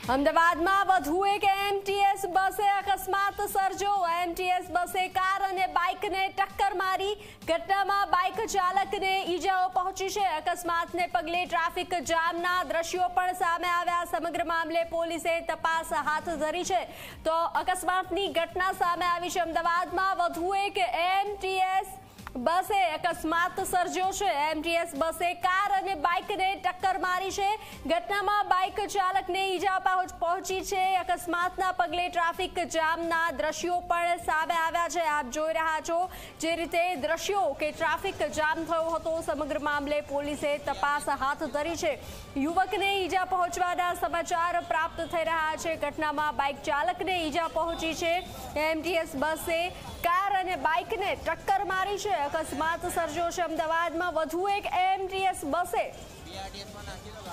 અમદાવાદમાં વધુ એક એમટીએસ બસે અકસ્માત સર્જ્યો। એમટીએસ બસે કાર અને બાઇકને ટક્કર મારી। ઘટનામાં બાઇક ચાલકને ઈજાઓ પહોંચી છે। અકસ્માતને પગલે ટ્રાફિક જામના દ્રશ્યો પણ સામે આવ્યા। સમગ્ર મામલે પોલીસે તપાસ હાથ ધરી છે। તો અકસ્માતની ઘટના સામે આવી છે। અમદાવાદમાં વધુ એક એમટીએસ બસે અકસ્માત સર્જ્યો છે। એમટીએસ બસે કાર અને બાઇકને ટક્કર મારી છે। ઘટનામાં બાઇક ચાલકને ઈજા પહોંચી છે। અકસ્માતના પગલે ટ્રાફિક જામના દ્રશ્યો પણ સામે આવ્યા છે। આપ જોઈ રહ્યા છો જે રીતે દ્રશ્યો કે ટ્રાફિક જામ થયો હતો। સમગ્ર મામલે પોલીસે તપાસ હાથ ધરી છે। યુવકને ઈજા પહોંચવાના સમાચાર પ્રાપ્ત થઈ રહ્યા છે। ઘટનામાં બાઇક ચાલકને ઈજા પહોંચી છે। એમટીએસ બસે કાર અને બાઇકને ટક્કર મારી છે। અકસ્માત સર્જ્યો છે। અમદાવાદમાં વધુ એક એમટીએસ બસે